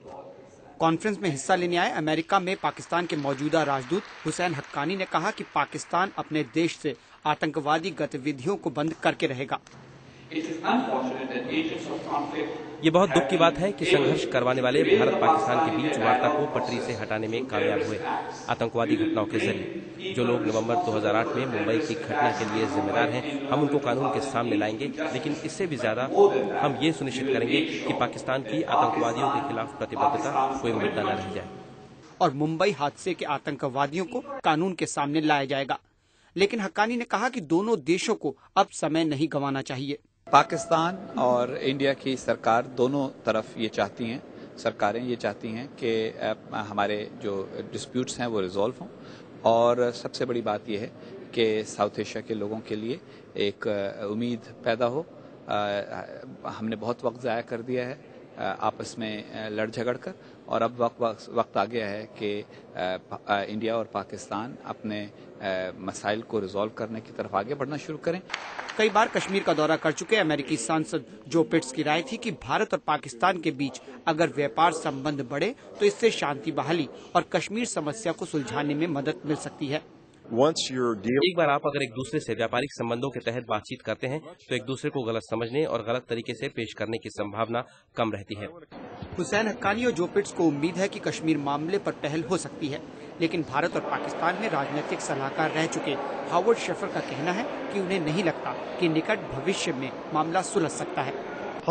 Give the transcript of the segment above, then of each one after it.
Conference में हिस्सा लेने आए अमेरिका में पाकिस्तान के मौजूदा राजदूत हुसैन हक्कानी ने कहा कि पाकिस्तान अपने देश से आतंकवादी गतिविधियों को बंद करके रहेगा। ये बहुत दुख की बात है कि संघर्ष करवाने वाले भारत पाकिस्तान के बीच वार्ता को पटरी से हटाने में कामयाब हुए। आतंकवादी घटनाओं के जरिए जो लोग नवंबर 2008 में मुंबई की घटना के लिए जिम्मेदार हैं, हम उनको कानून के सामने लाएंगे, लेकिन इससे भी ज्यादा हम ये सुनिश्चित करेंगे कि पाकिस्तान की आतंकवादियों के खिलाफ प्रतिबद्धता कोई मुद्दा न रह जाए और मुंबई हादसे के आतंकवादियों को कानून के सामने लाया जाएगा। लेकिन हक्कानी ने कहा कि दोनों देशों को अब समय नहीं गंवाना चाहिए। पाकिस्तान और इंडिया की सरकार दोनों तरफ ये चाहती हैं, सरकारें ये चाहती हैं कि हमारे जो डिस्प्यूट्स हैं वो रिजॉल्व हों, और सबसे बड़ी बात यह है कि साउथ एशिया के लोगों के लिए एक उम्मीद पैदा हो। हमने बहुत वक्त ज़ाया कर दिया है आपस में लड़ झगड़ कर, और अब वक्त आ गया है कि इंडिया और पाकिस्तान अपने मसाइल को रिजॉल्व करने की तरफ आगे बढ़ना शुरू करें। कई बार कश्मीर का दौरा कर चुके अमेरिकी सांसद जो पिट्स की राय थी कि भारत और पाकिस्तान के बीच अगर व्यापार संबंध बढ़े तो इससे शांति बहाली और कश्मीर समस्या को सुलझाने में मदद मिल सकती है। एक बार आप अगर एक दूसरे से व्यापारिक संबंधों के तहत बातचीत करते हैं तो एक दूसरे को गलत समझने और गलत तरीके से पेश करने की संभावना कम रहती है। हुसैन हक्कानी और जो पिट्स को उम्मीद है कि कश्मीर मामले पर पहल हो सकती है, लेकिन भारत और पाकिस्तान में राजनीतिक सलाहकार रह चुके हावर्ड शेफर का कहना है कि उन्हें नहीं लगता कि निकट भविष्य में मामला सुलझ सकता है।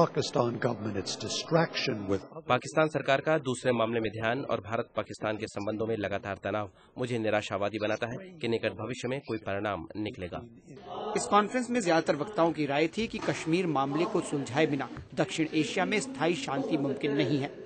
पाकिस्तान सरकार का दूसरे मामले में ध्यान और भारत पाकिस्तान के संबंधों में लगातार तनाव मुझे निराशावादी बनाता है कि निकट भविष्य में कोई परिणाम निकलेगा। इस कॉन्फ्रेंस में ज्यादातर वक्ताओं की राय थी कि कश्मीर मामले को सुलझाए बिना दक्षिण एशिया में स्थायी शांति मुमकिन नहीं है।